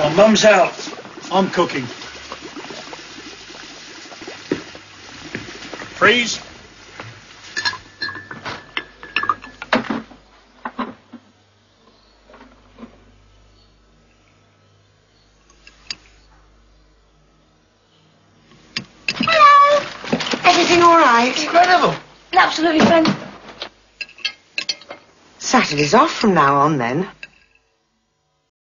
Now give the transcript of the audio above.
Well, Mum's out. I'm cooking. Freeze. Everything all right? Incredible. Absolutely fantastic. Saturday's off from now on, then.